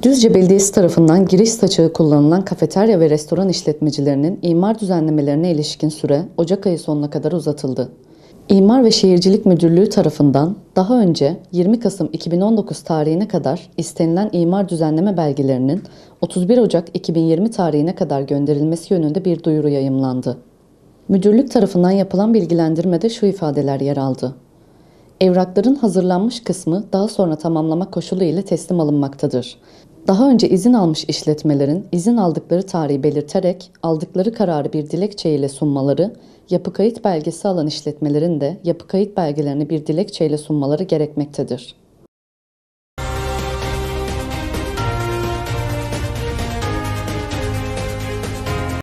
Düzce Belediyesi tarafından giriş saçığı kullanılan kafeterya ve restoran işletmecilerinin imar düzenlemelerine ilişkin süre Ocak ayı sonuna kadar uzatıldı. İmar ve Şehircilik Müdürlüğü tarafından daha önce 20 Kasım 2019 tarihine kadar istenilen imar düzenleme belgelerinin 31 Ocak 2020 tarihine kadar gönderilmesi yönünde bir duyuru yayımlandı. Müdürlük tarafından yapılan bilgilendirmede şu ifadeler yer aldı. Evrakların hazırlanmış kısmı daha sonra tamamlama koşulu ile teslim alınmaktadır. Daha önce izin almış işletmelerin izin aldıkları tarihi belirterek aldıkları kararı bir dilekçe ile sunmaları, yapı kayıt belgesi alan işletmelerin de yapı kayıt belgelerini bir dilekçe ile sunmaları gerekmektedir.